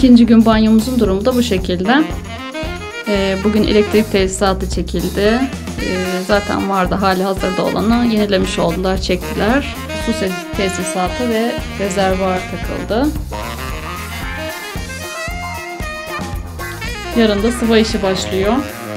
İkinci gün banyomuzun durumu da bu şekilde. Bugün elektrik tesisatı çekildi. Zaten vardı hali hazırda olanı yenilemiş oldular, çektiler. Su tesisatı ve rezervuar takıldı. Yarın da sıva işi başlıyor.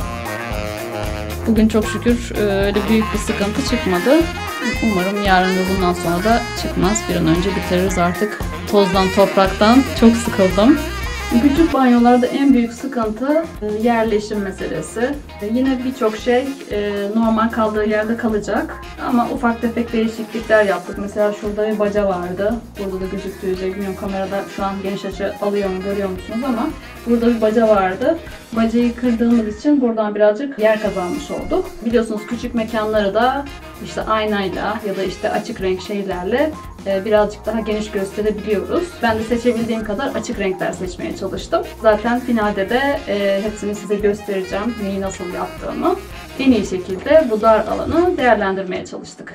Bugün çok şükür öyle büyük bir sıkıntı çıkmadı. Umarım yarın ve bundan sonra da çıkmaz. Bir an önce bitiririz artık. Tozdan, topraktan çok sıkıldım. Küçük banyolarda en büyük sıkıntı yerleşim meselesi. Yine birçok şey normal kaldığı yerde kalacak. Ama ufak tefek değişiklikler yaptık. Mesela şurada bir baca vardı. Burada da gözüktüğü üzere, bilmiyorum kamerada şu an geniş açı alıyor mu, görüyor musunuz ama burada bir baca vardı. Bacayı kırdığımız için buradan birazcık yer kazanmış olduk. Biliyorsunuz küçük mekanları da işte aynayla ya da işte açık renk şeylerle birazcık daha geniş gösterebiliyoruz. Ben de seçebildiğim kadar açık renkler seçmeye çalıştım. Zaten finalde de hepsini size göstereceğim, neyi nasıl yaptığımı. En iyi şekilde bu dar alanı değerlendirmeye çalıştık.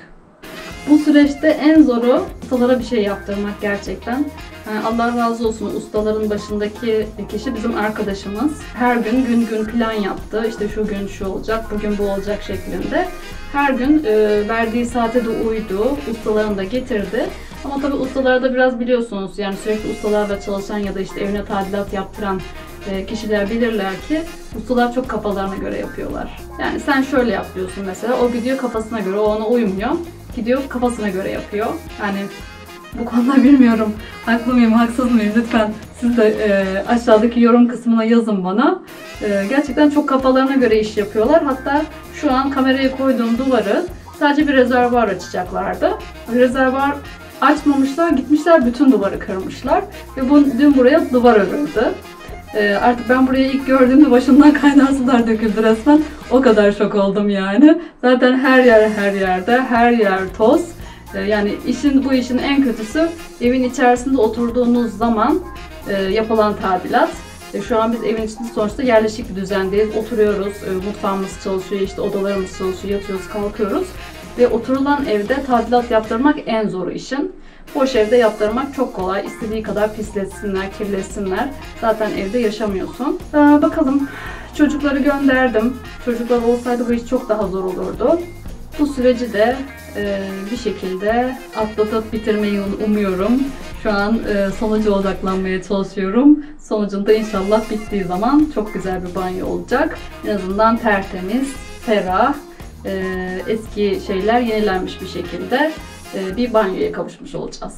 Bu süreçte en zoru ustalara bir şey yaptırmak gerçekten. Yani Allah razı olsun, ustaların başındaki kişi bizim arkadaşımız. Her gün gün plan yaptı. İşte şu gün şu olacak, bugün bu olacak şeklinde. Her gün verdiği saate de uydu. Ustalarını da getirdi. Ama tabii ustalara da biraz biliyorsunuz, yani sürekli ustalarla çalışan ya da işte evine tadilat yaptıran kişiler bilirler ki ustalar çok kafalarına göre yapıyorlar. Yani sen şöyle yapıyorsun mesela, o gidiyor kafasına göre, o ona uymuyor. Gidiyor kafasına göre yapıyor. Yani bu konuda bilmiyorum haklı mıyım, haksız mıyım, lütfen siz de aşağıdaki yorum kısmına yazın bana. Gerçekten çok kafalarına göre iş yapıyorlar. Hatta şu an kameraya koyduğum duvarı sadece bir rezervuar açacaklardı. Rezervuar açmamışlar, gitmişler bütün duvarı kırmışlar ve dün buraya duvar örüldü. Artık ben burayı ilk gördüğümde başımdan kaynar sular döküldü resmen. O kadar şok oldum yani. Zaten her yerde, her yer toz. Yani bu işin en kötüsü evin içerisinde oturduğunuz zaman yapılan tadilat. Şu an biz evin içinde sonuçta yerleşik bir düzendeyiz. Oturuyoruz, mutfağımız çalışıyor, işte odalarımız çalışıyor, yatıyoruz, kalkıyoruz. Ve oturulan evde tadilat yaptırmak en zoru işin. Boş evde yaptırmak çok kolay. İstediği kadar pisletsinler, kirletsinler. Zaten evde yaşamıyorsun. Bakalım, çocukları gönderdim. Çocuklar olsaydı bu iş çok daha zor olurdu. Bu süreci de bir şekilde atlatıp bitirmeyi umuyorum. Şu an sonuca odaklanmaya çalışıyorum. Sonucunda inşallah bittiği zaman çok güzel bir banyo olacak. En azından tertemiz, ferah, eski şeyler yenilenmiş bir şekilde bir banyoya kavuşmuş olacağız.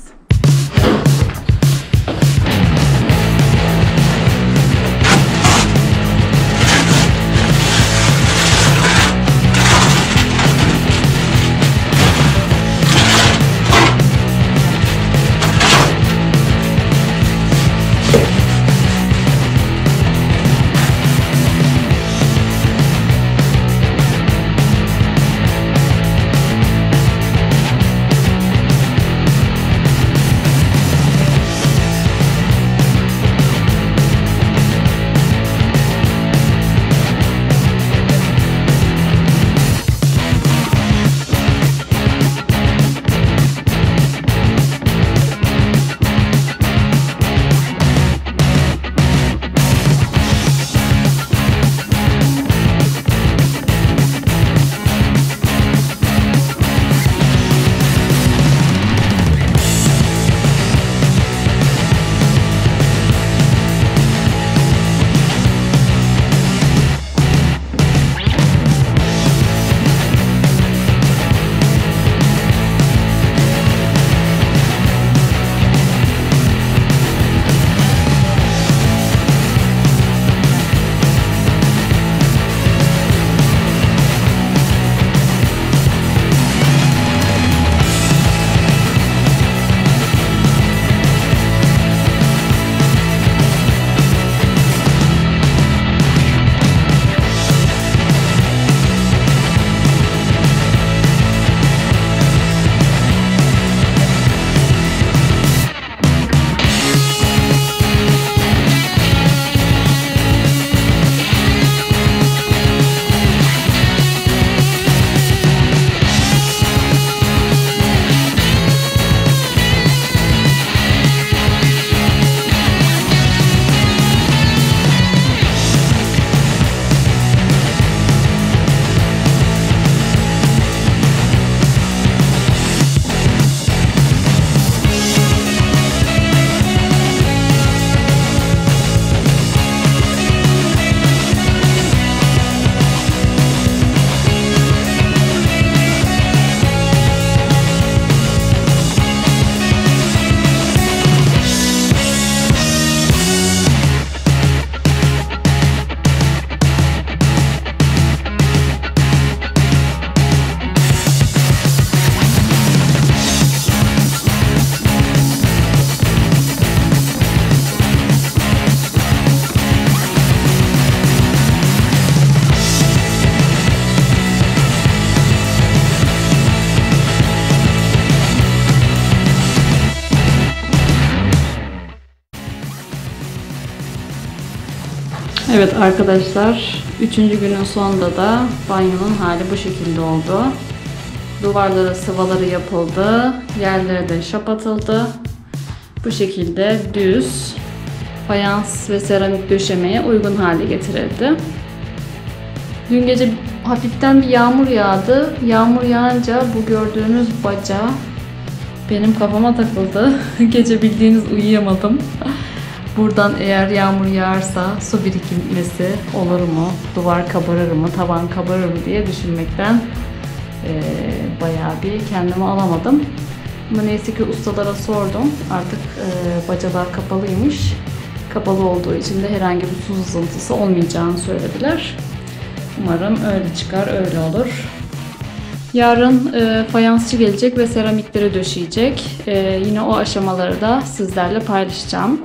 Evet arkadaşlar, 3. günün sonunda da banyonun hali bu şekilde oldu. Duvarlara sıvaları yapıldı, yerlere de şap atıldı. Bu şekilde düz, fayans ve seramik döşemeye uygun hale getirildi. Dün gece hafiften bir yağmur yağdı. Yağmur yağınca bu gördüğünüz baca benim kafama takıldı. Gece bildiğiniz uyuyamadım. Buradan eğer yağmur yağarsa su birikmesi olur mu, duvar kabarır mı, tavan kabarır mı diye düşünmekten bayağı bir kendimi alamadım. Ama neyse ki ustalara sordum. Artık bacalar kapalıymış. Kapalı olduğu için de herhangi bir su sızıntısı olmayacağını söylediler. Umarım öyle çıkar, öyle olur. Yarın fayansçı gelecek ve seramikleri döşeyecek. Yine o aşamaları da sizlerle paylaşacağım.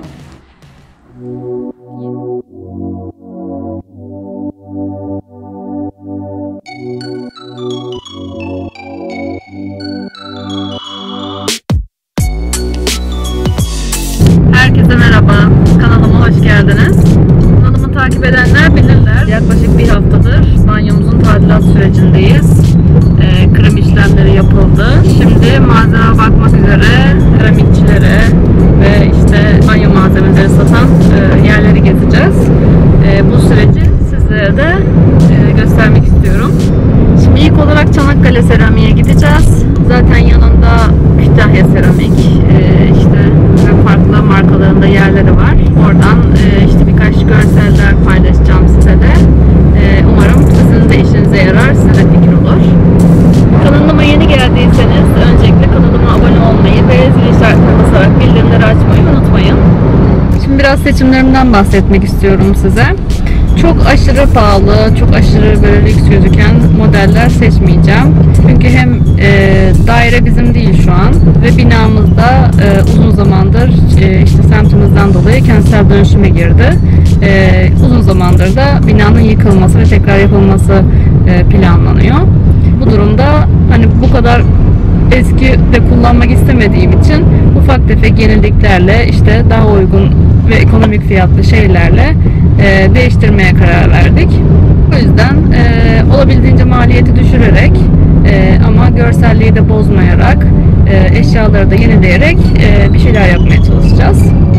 Herkese merhaba, kanalıma hoş geldiniz. Kanalımı takip edenler bilirler. Yaklaşık bir haftadır banyomuzun tadilat sürecindeyiz. Krem işlemleri yapıldı. Şimdi malzeme bakmak üzere seramikçilere ve işte banyo malzemeleri satan yerleri gezeceğiz. Bu süreci sizlere de göstermek istiyorum. Şimdi ilk olarak Çanakkale Seramik'e gideceğiz. Zaten yanında Kütahya Seramik, işte farklı markalarında yerleri var. Oradan işte birkaç görseller paylaşacağım size de. Umarım sizin de işinize yarar, size de fikir olur. Kanalıma yeni geldiyseniz öncelikle kanalıma abone olmayı ve zil işaretine basarak bildirimleri açmayı unutmayın. Şimdi biraz seçimlerimden bahsetmek istiyorum size. Çok aşırı pahalı, çok aşırı böyle lüks gözüken modeller seçmeyeceğim. Çünkü hem daire bizim değil şu an ve binamızda uzun zamandır işte semtimizden dolayı kentsel dönüşüme girdi. Uzun zamandır da binanın yıkılması ve tekrar yapılması planlanıyor. Bu durumda hani bu kadar eski de kullanmak istemediğim için ufak tefek yeniliklerle işte daha uygun ve ekonomik fiyatlı şeylerle değiştirmeye karar verdik. O yüzden olabildiğince maliyeti düşürerek ama görselliği de bozmayarak eşyaları da yenileyerek bir şeyler yapmaya çalışacağız.